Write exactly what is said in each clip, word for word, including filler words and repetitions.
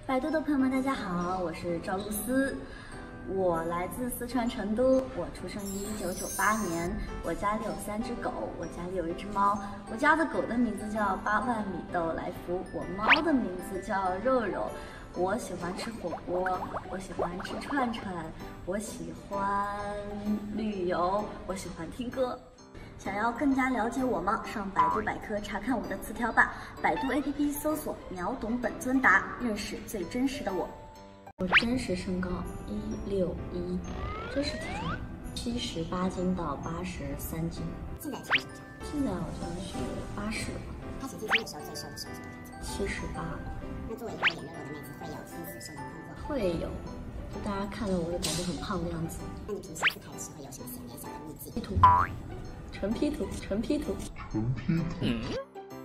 百度的朋友们，大家好，我是赵露思，我来自四川成都，我出生于一九九八年，我家里有三只狗，我家里有一只猫，我家的狗的名字叫八万米豆来福，我猫的名字叫肉肉。我喜欢吃火锅，我喜欢吃串串，我喜欢旅游，我喜欢听歌。想要更加了解我吗？上百度百科查看我的词条吧。百度 A P P 搜索“秒懂本尊达”，认识最真实的我。我真实身高一六一，真实体重七十八斤到八十三斤。 现在体重多少？ 现在好像是八十吧。 开始健身的时候最瘦的时候是多少斤？ 七十八。 那作为一个脸肉肉的妹子，会有因此受到困惑？ 会有，就大家看着我就感觉很胖的样子。 那你平时自拍的时候有什么显脸小的秘籍 ？P 图，纯 P 图，纯 P 图， 纯 P 图。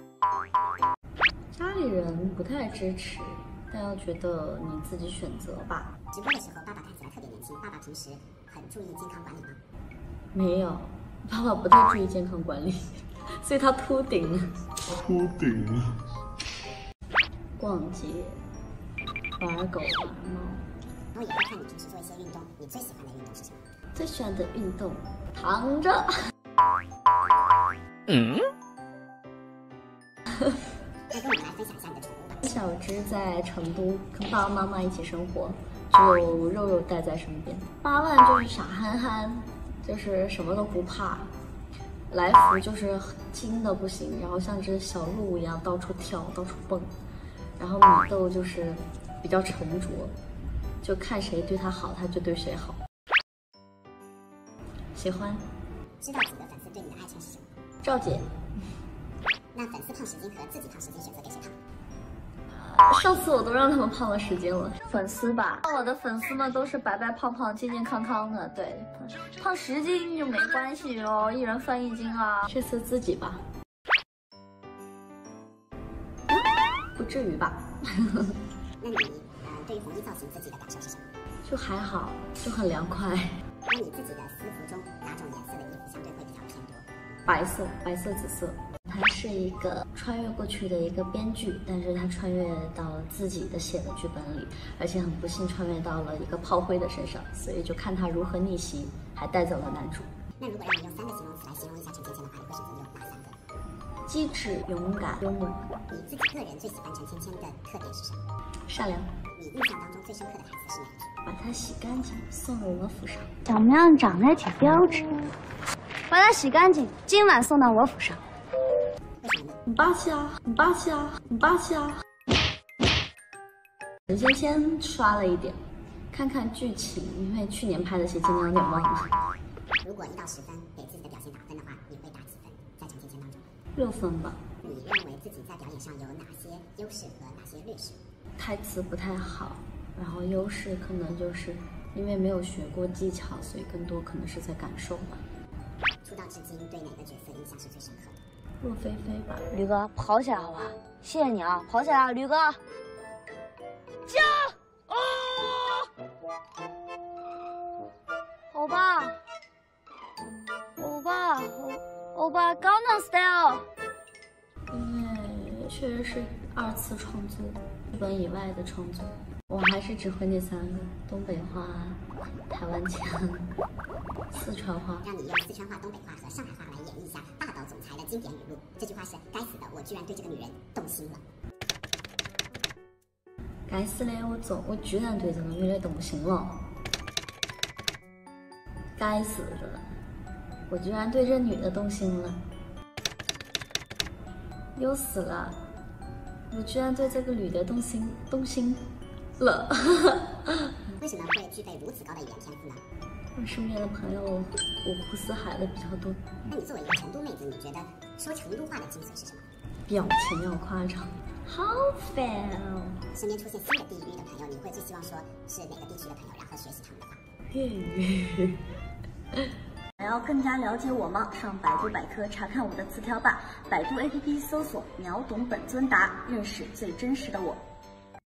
家里人不太支持，但要觉得你自己选择吧。 直播的时候，爸爸看起来特别年轻。爸爸平时很注意健康管理吗？ 没有，爸爸不太注意健康管理，所以他秃顶了。 秃顶了。 逛街，玩狗玩猫。 然后也会看你平时做一些运动，你最喜欢的运动是什么？ 最喜欢的运动，躺着。 嗯。 那跟我们来分享一下你的宠物吧。 小只在成都跟爸爸妈妈一起生活，只有肉肉带在身边。八万就是傻憨憨，就是什么都不怕。来福就是精的不行，然后像只小鹿一样到处跳到处蹦。然后米豆就是比较沉着，就看谁对他好，他就对谁好。喜欢。 知道几个粉丝对你的爱称是什么？ 赵姐。 那粉丝胖十斤和自己胖十斤，选择给谁胖？ 上次我都让他们胖了十斤了。粉丝吧，我的粉丝们都是白白胖胖、健健康康的。对，胖十斤就没关系哦，一人分一斤啊。这次自己吧。不至于吧？ 那你呃对于红衣造型自己的感受是什么？ 就还好，就很凉快。 那你自己的私服中哪种颜色的衣服相对会比较偏多？ 白色、白色、紫色。他是一个穿越过去的一个编剧，但是他穿越到了自己的写的剧本里，而且很不幸穿越到了一个炮灰的身上，所以就看他如何逆袭，还带走了男主。 那如果让你用三个形容词来形容一下陈芊芊的话，你会选择用哪三个？ 机智、勇敢、幽默。 你自己个人最喜欢陈芊芊的特点是什么？ 善良。 你印象当中最深刻的台词是哪一句？ 把它洗干净，送到我府上。 小喵长得挺标致，把它洗干净，今晚送到我府上。 为什么呢？ 很霸气啊，很霸气啊，很霸气啊！陈芊芊刷了一点，看看剧情，因为去年拍的戏今年有点忘了。 如果一到十分给自己的表现打分的话，你会打几分？在陈芊芊当中， 六分吧。 你认为自己在表演上有哪些优势和哪些劣势？ 台词不太好，然后优势可能就是因为没有学过技巧，所以更多可能是在感受吧。 出道至今对哪个角色印象是最深刻的？ 若菲菲吧。 驴哥跑起来好吧，谢谢你啊，跑起来啊，驴哥！加哦！欧巴，欧巴，欧欧巴，江南 style。 因为确实是二次创作，剧本以外的创作，我还是只会那三个：东北话、台湾腔、四川话。 让你用四川话、东北话和上海话来演绎一下霸道总裁的经典语录。这句话是：该死的，我居然对这个女人动心了。 该死的，我总我居然对这个女的动心了。该死的，我居然对这女的动心了。又死了，我居然对这个女的动心动心了。 为什么会具备如此高的语言天赋呢？ 我身边的朋友五湖四海的比较多。 那你作为一个成都妹子，你觉得说成都话的精髓是什么？ 表情要夸张。好烦哦！ 身边出现新的地域的朋友，你会最希望说是哪个地区的朋友，然后学习他们的话？ 粤语。想要更加了解我吗？上百度百科查看我的词条吧。百度 A P P 搜索“秒懂本尊达”，认识最真实的我。